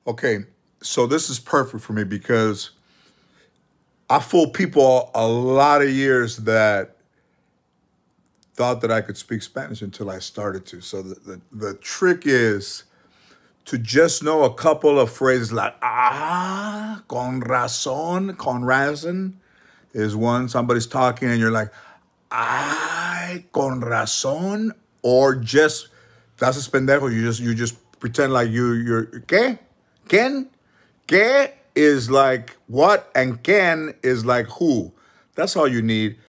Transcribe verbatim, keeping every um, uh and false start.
Okay, so this is perfect for me because I fooled people a lot of years that thought that I could speak Spanish until I started to. So the, the, the trick is to just know a couple of phrases like, ah, con razón, con razón is one. Somebody's talking and you're like, ay, con razón. Or just, that's a pendejo. You just, you just pretend like you, you're, ¿qué? ¿Quién? ¿Qué is like what? And ¿quién is like who? That's all you need.